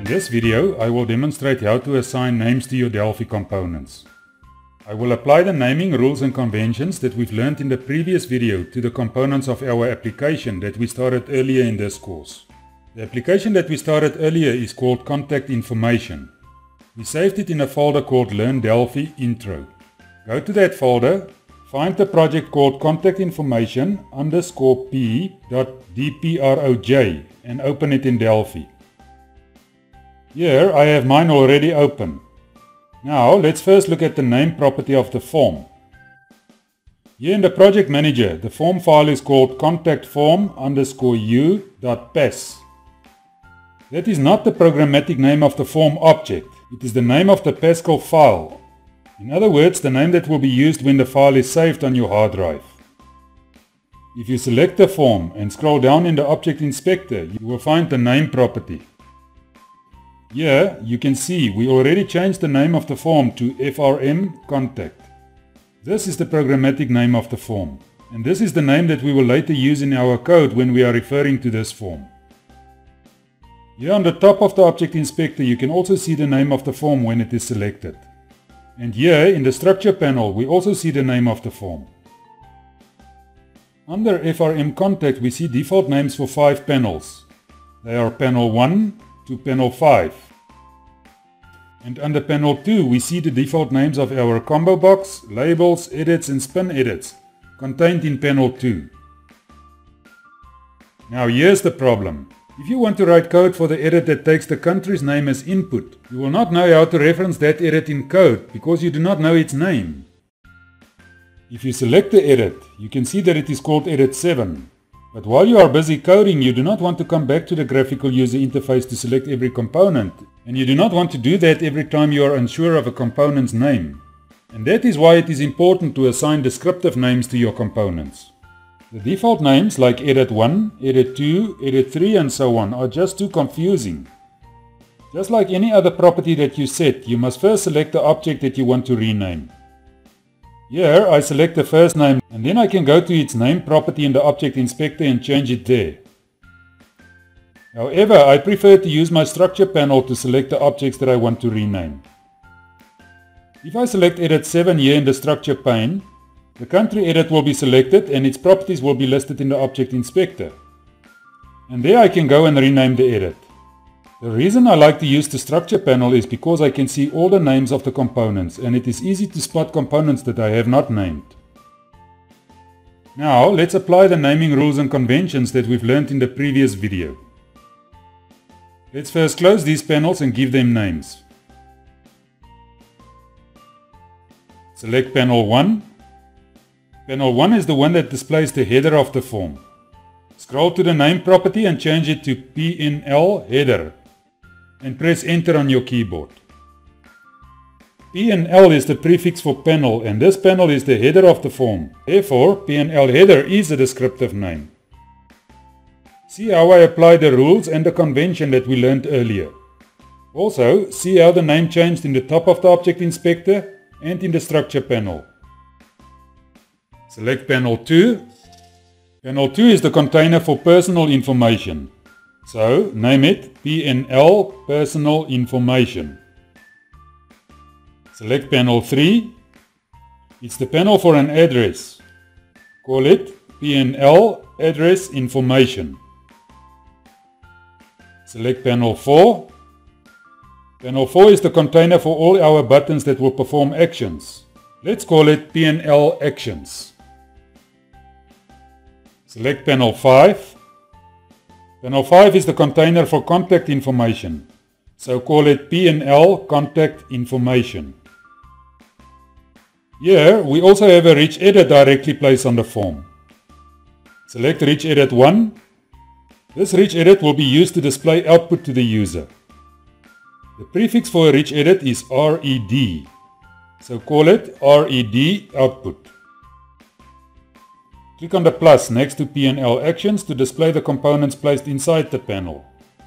In this video, I will demonstrate how to assign names to your Delphi components. I will apply the naming rules and conventions that we've learned in the previous video to the components of our application that we started earlier in this course. The application that we started earlier is called Contact Information. We saved it in a folder called Learn Delphi Intro. Go to that folder, find the project called Contact Information _p.dproj and open it in Delphi. Here I have mine already open. Now let's first look at the name property of the form. Here in the project manager, the form file is called contactform_u.pas. That is not the programmatic name of the form object. It is the name of the Pascal file. In other words, the name that will be used when the file is saved on your hard drive. If you select the form and scroll down in the Object Inspector, you will find the name property. Here you can see we already changed the name of the form to FRM Contact. This is the programmatic name of the form, and this is the name that we will later use in our code when we are referring to this form. Here on the top of the Object Inspector you can also see the name of the form when it is selected. And here in the Structure panel we also see the name of the form. Under FRM Contact we see default names for 5 panels. They are Panel 1 to Panel 5. And under Panel 2 we see the default names of our combo box, labels, edits and spin edits contained in Panel 2. Now here's the problem. If you want to write code for the edit that takes the country's name as input, you will not know how to reference that edit in code because you do not know its name. If you select the edit, you can see that it is called Edit 7. But while you are busy coding, you do not want to come back to the graphical user interface to select every component, and you do not want to do that every time you are unsure of a component's name. And that is why it is important to assign descriptive names to your components. The default names like Edit 1, Edit 2, Edit 3 and so on are just too confusing. Just like any other property that you set, you must first select the object that you want to rename. Here I select the first name and then I can go to its name property in the Object Inspector and change it there. However, I prefer to use my Structure panel to select the objects that I want to rename. If I select Edit 7 here in the Structure pane, the country edit will be selected and its properties will be listed in the Object Inspector. And there I can go and rename the edit. The reason I like to use the Structure panel is because I can see all the names of the components and it is easy to spot components that I have not named. Now let's apply the naming rules and conventions that we've learned in the previous video. Let's first close these panels and give them names. Select Panel 1. Panel 1 is the one that displays the header of the form. Scroll to the name property and change it to PNL Header and press Enter on your keyboard. PNL is the prefix for panel and this panel is the header of the form. Therefore, PNL Header is a descriptive name. See how I apply the rules and the convention that we learned earlier. Also, see how the name changed in the top of the Object Inspector and in the Structure panel. Select Panel 2. Panel 2 is the container for personal information. So, name it PNL Personal Information. Select Panel 3. It's the panel for an address. Call it PNL Address Information. Select Panel 4. Panel 4 is the container for all our buttons that will perform actions. Let's call it PNL Actions. Select Panel 5. Panel 5 is the container for contact information, so call it PNL Contact Information. Here we also have a Rich Edit directly placed on the form. Select Rich Edit 1. This Rich Edit will be used to display output to the user. The prefix for a Rich Edit is RED, so call it RED Output. Click on the plus next to PNL Actions to display the components placed inside the panel.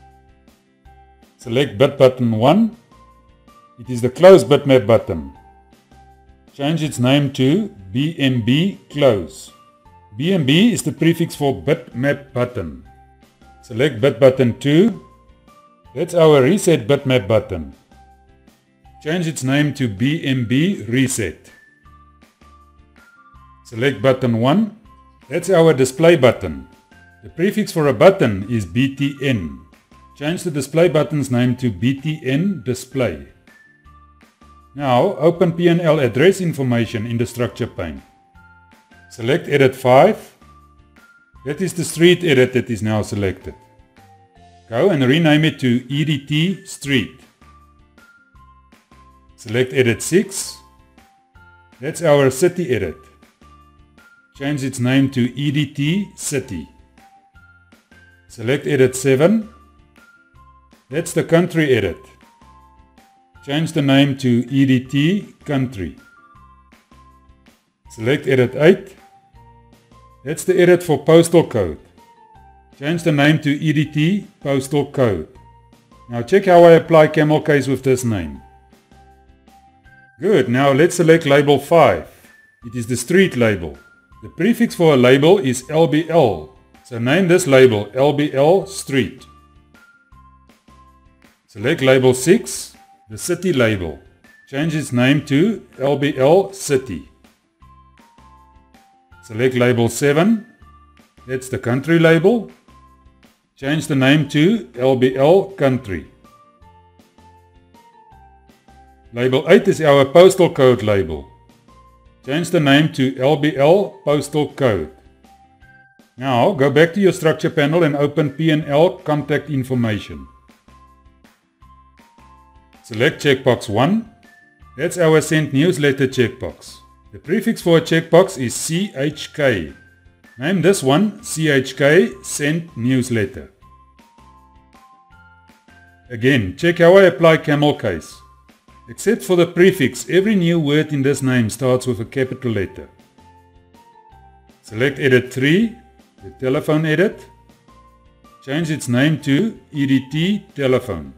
Select Bit Button 1. It is the Close Bitmap button. Change its name to BMB Close. BMB is the prefix for Bitmap button. Select Bit Button 2. That's our Reset Bitmap button. Change its name to BMB Reset. Select button 1. That's our display button. The prefix for a button is BTN. Change the display button's name to BTN Display. Now open P&L address information in the structure pane. Select Edit 5. That is the street edit that is now selected. Go and rename it to EDT Street. Select Edit 6. That's our city edit. Change its name to EDT City. Select Edit 7. That's the country edit. Change the name to EDT Country. Select Edit 8. That's the edit for postal code. Change the name to EDT Postal Code. Now check how I apply camel case with this name. Good, now let's select label 5. It is the street label. The prefix for a label is LBL. So name this label LBL Street. Select label 6, the city label. Change its name to LBL City. Select label 7, that's the country label. Change the name to LBL Country. Label 8 is our postal code label. Change the name to LBL Postal Code. Now go back to your structure panel and open P&L contact information. Select checkbox 1. That's our send newsletter checkbox. The prefix for a checkbox is CHK. Name this one CHK Send Newsletter. Again, check how I apply camel case. Except for the prefix, every new word in this name starts with a capital letter. Select Edit 3, the telephone edit. Change its name to EDT Telephone.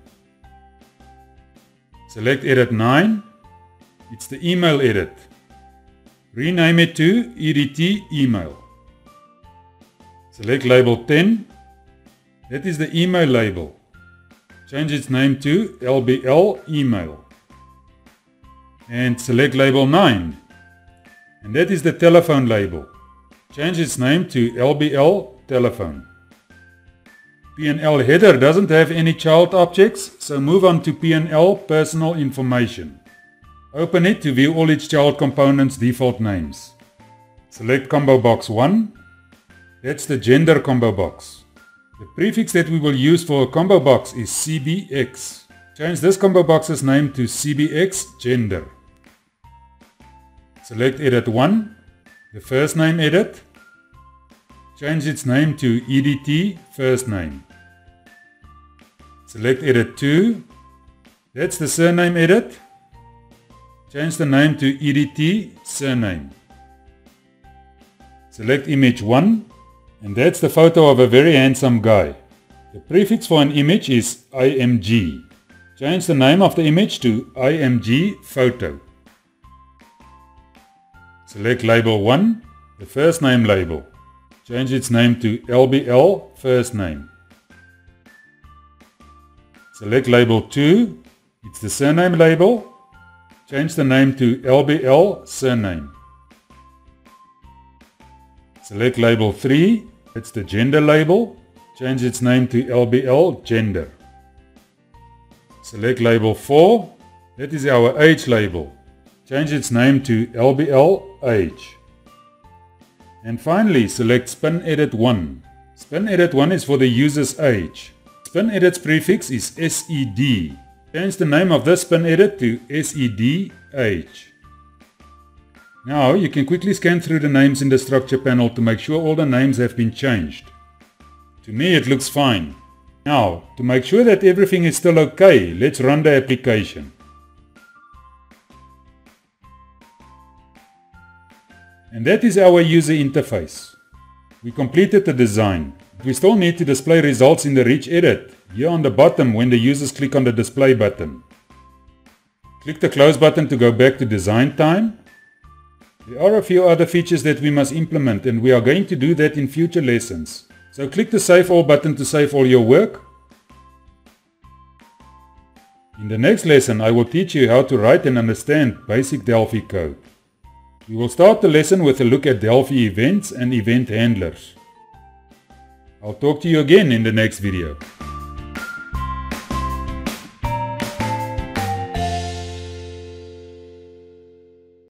Select Edit 9, it's the email edit. Rename it to EDT Email. Select label 10, that is the email label. Change its name to LBL Email. And select label 9, and that is the telephone label. Change its name to LBL Telephone. P&L header doesn't have any child objects, so move on to P&L Personal Information. Open it to view all its child components' default names. Select combo box 1. That's the gender combo box. The prefix that we will use for a combo box is CBX. Change this combo box's name to CBX Gender. Select Edit 1, the first name edit. Change its name to EDT First Name. Select Edit 2, that's the surname edit. Change the name to EDT Surname. Select Image 1, and that's the photo of a very handsome guy. The prefix for an image is IMG. Change the name of the image to IMG Photo. Select Label 1, the first name label. Change its name to LBL First Name. Select Label 2, it's the surname label. Change the name to LBL Surname. Select Label 3, it's the gender label. Change its name to LBL Gender. Select Label 4, that is our age label. Change its name to LBL Age. And finally, select Spin Edit 1. Spin Edit 1 is for the user's age. Spin Edit's prefix is SED. Change the name of this spin edit to SED Age. Now you can quickly scan through the names in the structure panel to make sure all the names have been changed. To me it looks fine. Now to make sure that everything is still okay, let's run the application. And that is our user interface. We completed the design. We still need to display results in the Rich Edit, here on the bottom when the users click on the display button. Click the close button to go back to design time. There are a few other features that we must implement, and we are going to do that in future lessons. So click the Save All button to save all your work. In the next lesson, I will teach you how to write and understand basic Delphi code. We will start the lesson with a look at Delphi events and event handlers. I'll talk to you again in the next video.